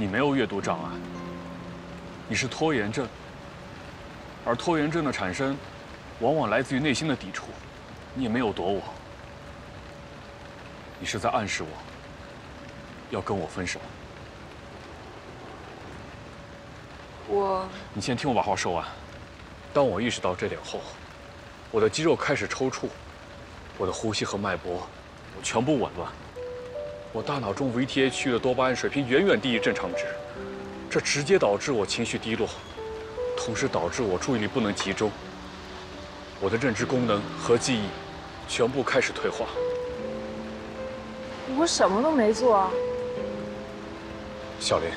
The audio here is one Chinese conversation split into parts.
你没有阅读障碍，你是拖延症，而拖延症的产生，往往来自于内心的抵触。你也没有躲我，你是在暗示我，要跟我分手。你先听我把话说完。当我意识到这点后，我的肌肉开始抽搐，我的呼吸和脉搏我全部紊乱，我大脑中 VTA 区域的多巴胺水平远远低于正常值，这直接导致我情绪低落，同时导致我注意力不能集中，我的认知功能和记忆全部开始退化。 我什么都没做啊。 小林，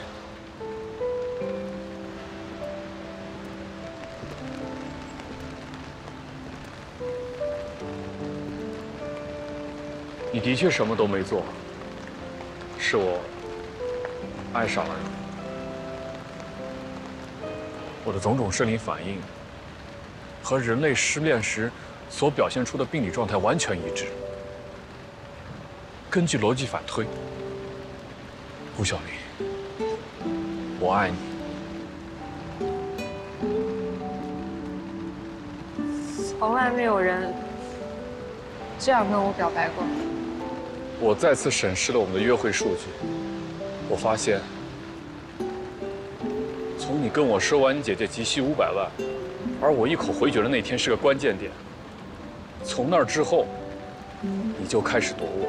你的确什么都没做，是我爱上了你。我的种种生理反应和人类失恋时所表现出的病理状态完全一致。根据逻辑反推，顾小林，我爱你。 从来没有人这样跟我表白过。 我再次审视了我们的约会数据，我发现，从你跟我说完你姐姐急需500万，而我一口回绝的那天是个关键点。从那儿之后，你就开始躲我。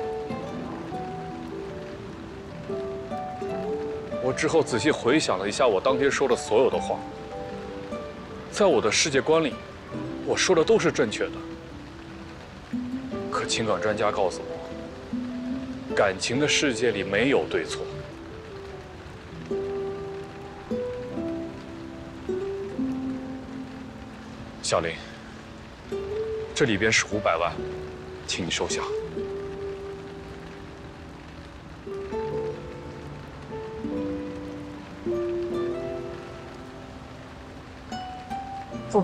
我之后仔细回想了一下我当天说的所有的话，在我的世界观里，我说的都是正确的。可情感专家告诉我，感情的世界里没有对错。小林，这里边是500万，请你收下。 不，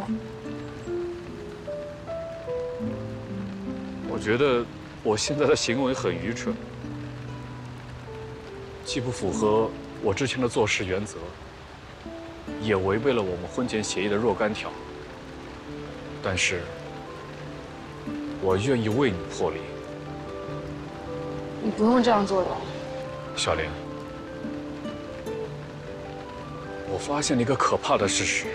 我觉得我现在的行为很愚蠢，既不符合我之前的做事原则，也违背了我们婚前协议的若干条。但是，我愿意为你破例。 你不用这样做的。 小林，我发现了一个可怕的事实。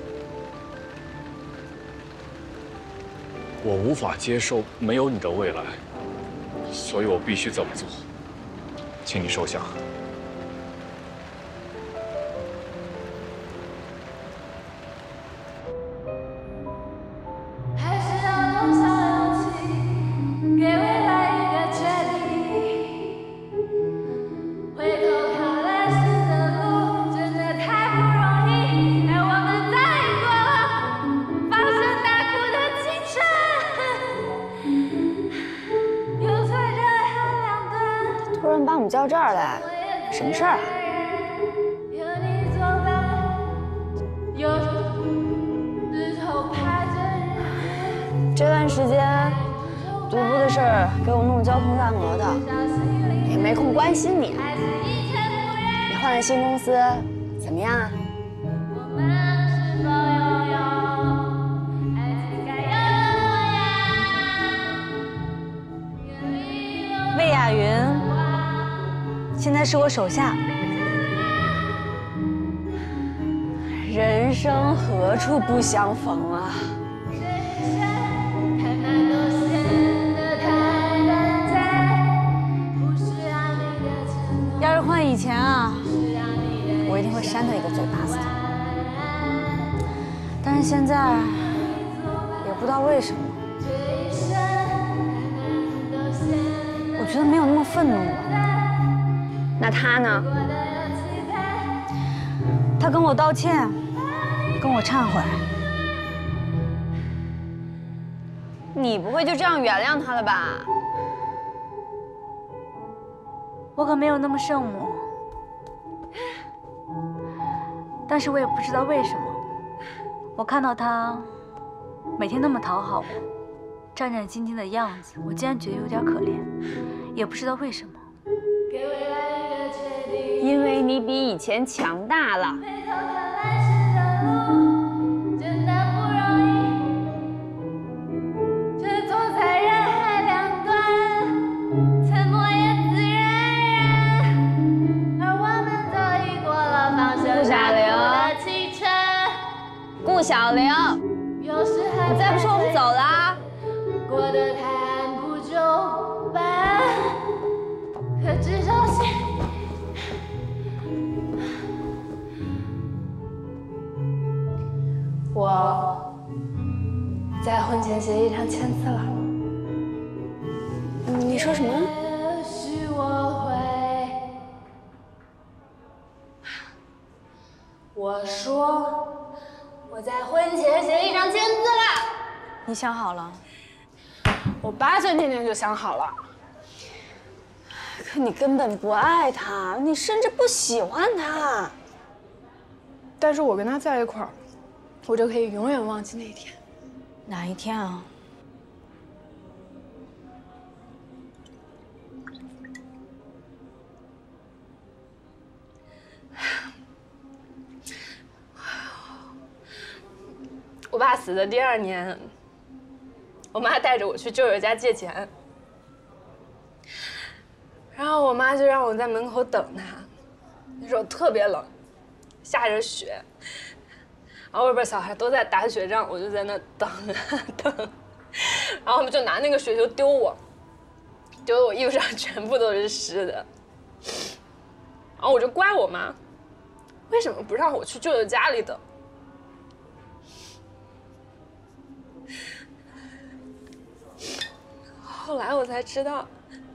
我无法接受没有你的未来，所以我必须这么做，请你收下。 突然把我们叫这儿来，什么事儿啊？这段时间，独步的事儿给我弄得焦头烂额的，也没空关心你。你换了新公司，怎么样啊？魏雅云现在是我手下，人生何处不相逢啊！要是换以前啊，我一定会扇他一个嘴巴子的。但是现在，也不知道为什么，我觉得没有那么愤怒了。那他呢？他跟我道歉，跟我忏悔。你不会就这样原谅他了吧？ 我可没有那么圣母，但是我也不知道为什么，我看到他每天那么讨好我，战战兢兢的样子，我竟然觉得有点可怜，也不知道为什么。 因为你比以前强大了。顾小玲，你再不说我们走了。过得太按部就班，可至少我在婚前协议上签字了。你说什么？我说。 我在婚前协议上签字了。 你想好了？ 我8岁那年就想好了。可你根本不爱他，你甚至不喜欢他。但是我跟他在一块儿，我就可以永远忘记那一天。 哪一天啊？ 我爸死的第2年，我妈带着我去舅舅家借钱，然后我妈就让我在门口等她。那时候特别冷，下着雪，然后外边小孩都在打雪仗，我就在那等啊等，然后他们就拿那个雪球丢我，丢得我衣服上全部都是湿的，然后我就怪我妈，为什么不让我去舅舅家里等？ 后来我才知道，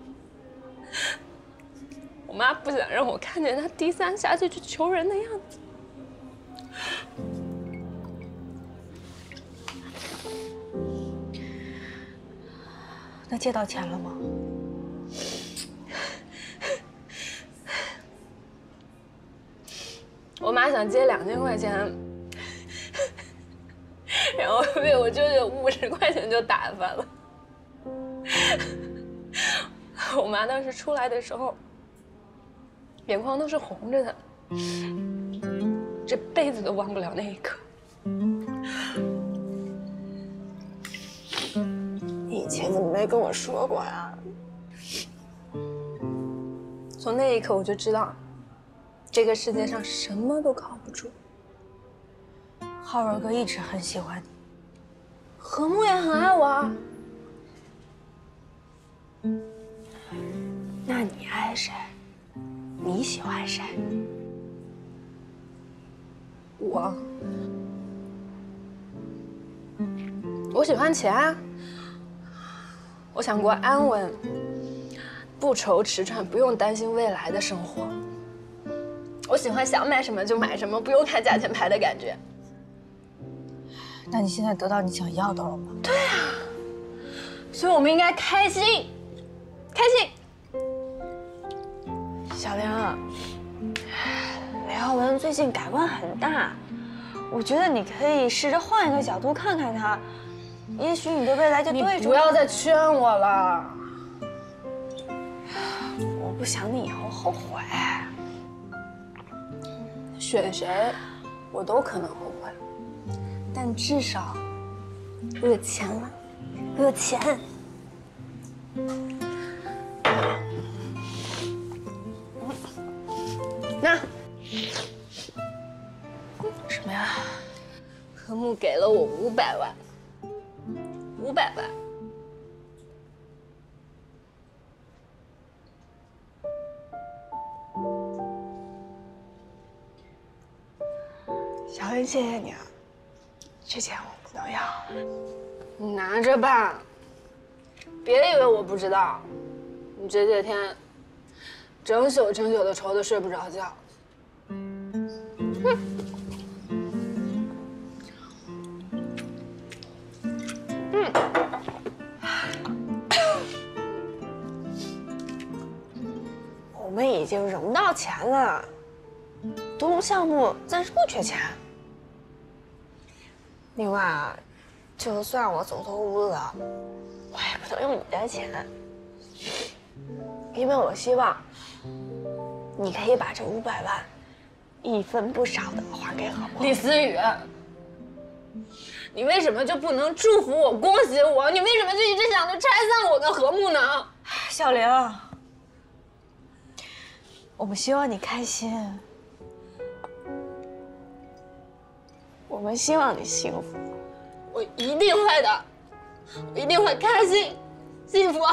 我妈不想让我看见她低三下气去求人的样子。 那借到钱了吗？ 我妈想借2000块钱，然后被我舅舅50块钱就打发了。 我妈当时出来的时候，眼眶都是红着的，这辈子都忘不了那一刻。你以前怎么没跟我说过呀？从那一刻我就知道，这个世界上什么都靠不住。 浩儿哥一直很喜欢你， 何木也很爱我啊。 那你爱谁？你喜欢谁？我喜欢钱啊！我想过安稳、不愁吃穿、不用担心未来的生活。我喜欢想买什么就买什么，不用看价钱牌的感觉。 那你现在得到你想要的了吗？ 对啊，所以我们应该开心，开心。 小玲，雷浩文最近改观很大，我觉得你可以试着换一个角度看看他，也许你的未来就对着。你不要再劝我了，我不想你以后后悔。选谁，我都可能后悔，但至少我有钱了，我有钱。 那什么呀？何木给了我500万，500万。小恩，谢谢你啊，这钱我不能要，你拿着吧，别以为我不知道，你这些天。 整宿的愁的睡不着觉。我们已经融到钱了，东陆项目暂时不缺钱。另外啊，就算我走投无路了，我也不能用你的钱，因为我希望。 你可以把这500万一分不少的还给何梦。 李思雨，你为什么就不能祝福我、恭喜我？你为什么就一直想着拆散我跟何木呢？ 小玲，我们希望你开心，我们希望你幸福。 我一定会的，我一定会开心、幸福。